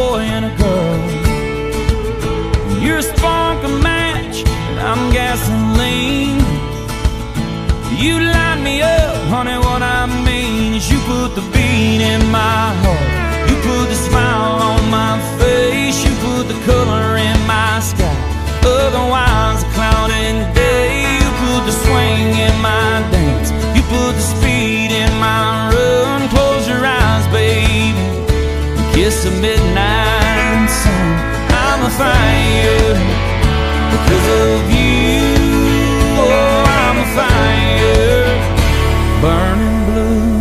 boy and a girl. You're a spark, a match, and I'm gasoline. You light me up, honey, what I mean is you put the beat in my heart. You put the smile on my face. You put the color in my sky. Otherwise a cloudy day. You put the swing in my dance. You put the speed in my run. Close your eyes, baby, kiss the midnight sun. I'm a fire because of you. Oh, I'm a fire, burning blue.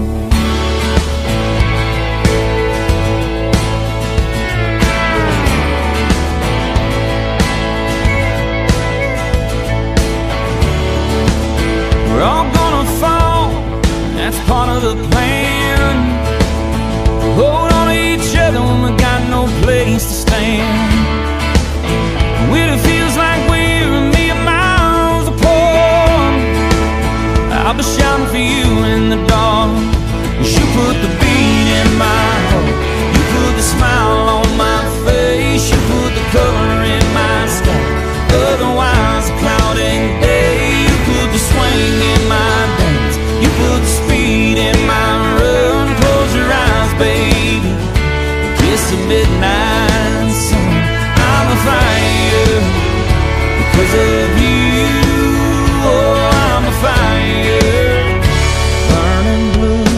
We're all gonna fall, that's part of the plan. Hold on to each other when we got no place to stand. When it feels like we're a million miles apart, I'll be shouting for you in the dark. You put the beat in my heart. You put the smile on my face. You put the color in my sky. Otherwise a cloudy day. You put the swing in my dance. You put the speed in my run. Close your eyes, baby, kiss the midnight sun. I'm a fire because of you. Oh, I'm a fire, burning blue.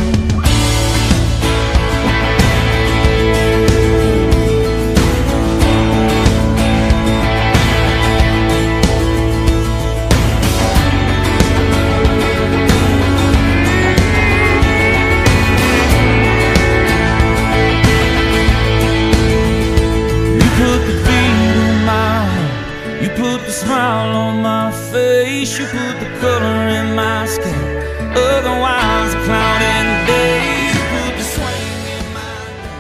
Smile on my face. You put the color in my skin. Otherwise a cloudy day. You put the swing in my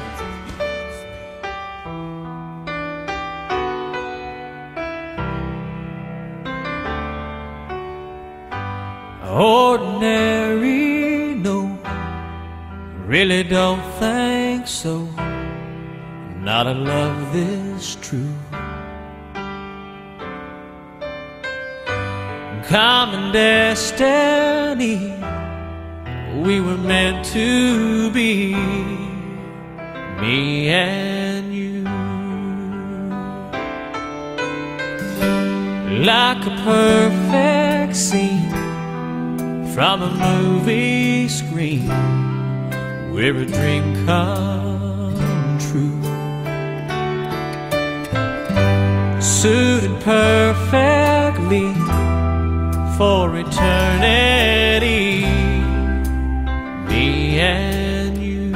dance. Ordinary, no, really don't think so. Not a love this true. Common destiny, we were meant to be, me and you. Like a perfect scene from a movie screen, we're a dream come true. Suited perfectly for eternity, me and you.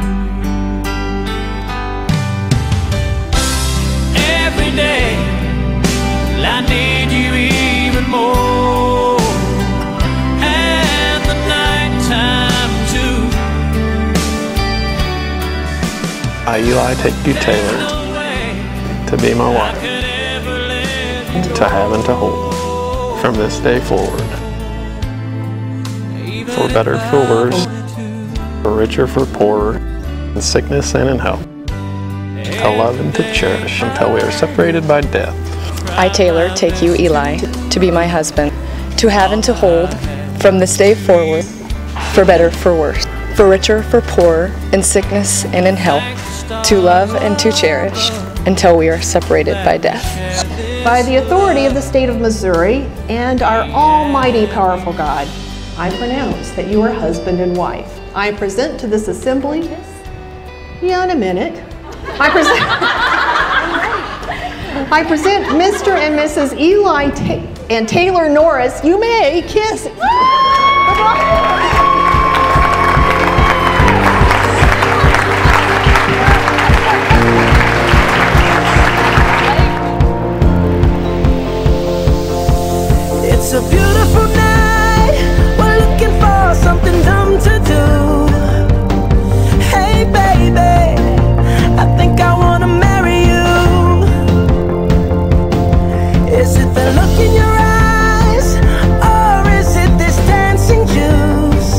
Every day I need you even more, and the nighttime too. I, Eli, take you, Taylor, to be my wife, to have and to hold from this day forward. For better, for worse, for richer, for poorer, in sickness and in health, to love and to cherish until we are separated by death. I, Taylor, take you, Eli, to be my husband, to have and to hold from this day forward, for better, for worse, for richer, for poorer, in sickness and in health, to love and to cherish until we are separated by death. By the authority of the state of Missouri and our almighty powerful God, I pronounce that you are husband and wife. I present to this assembly, yeah, in a minute. I present Mr. and Mrs. Eli and Taylor Norris. You may kiss. It's a beautiful night. We're looking for something dumb to do. Hey baby, I think I wanna marry you. Is it the look in your eyes, or is it this dancing juice?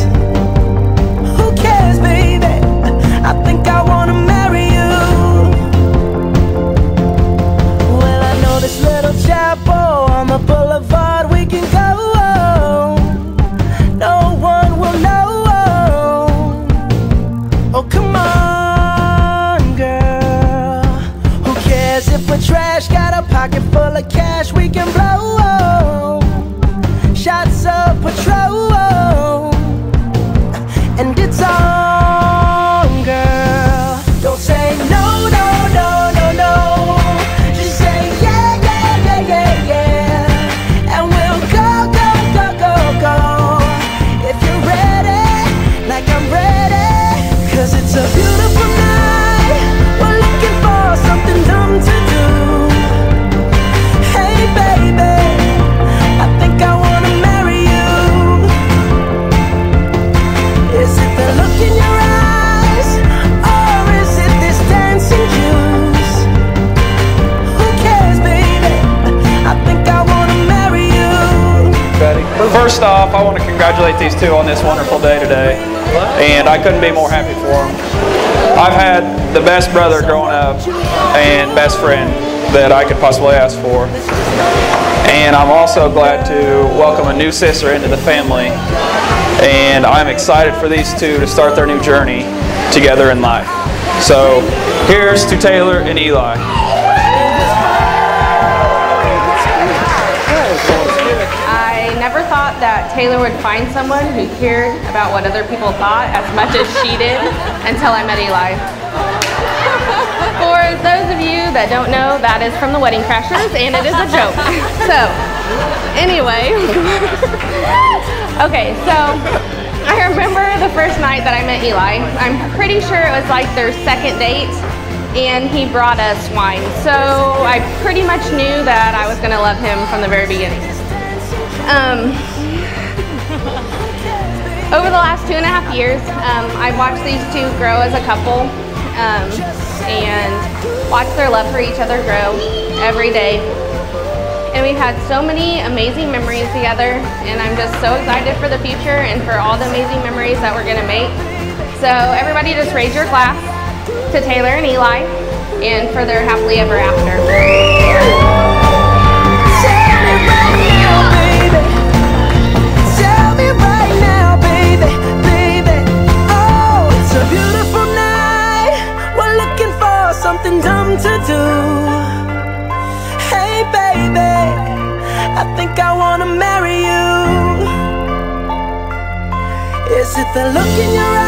pocket full of cash we can blow. Shots of Patrol, and it's on, girl. Don't say no, no, no, no, no. Just say yeah, yeah, yeah, yeah, yeah. And we'll go, go, go, go, go. If you're ready, like I'm ready. 'Cause it's a beautiful night. We're looking for something dumb to do. Hey baby, I think I wanna marry you. Is it the look in your eyes, or is it this dancing juice? Who cares, baby? I think I wanna marry you. First off, I want to congratulate these two on this wonderful day today, and I couldn't be more happy for them. I've had the best brother growing up and best friend that I could possibly ask for, and I'm also glad to welcome a new sister into the family, and I'm excited for these two to start their new journey together in life. So here's to Taylor and Eli. I never thought that Taylor would find someone who cared about what other people thought as much as she did until I met Eli. For those of you that don't know, that is from the Wedding Crashers, and it is a joke. So, anyway. Okay, so I remember the first night that I met Eli. I'm pretty sure it was like their second date, and he brought us wine. So I pretty much knew that I was gonna love him from the very beginning. Over the last 2.5 years, I've watched these two grow as a couple, and watch their love for each other grow every day. And we've had so many amazing memories together, and I'm just so excited for the future and for all the amazing memories that we're gonna make. So everybody just raise your glass to Taylor and Eli, and for their happily ever after. Something dumb to do. Hey baby, I think I wanna marry you. Is it the look in your eyes?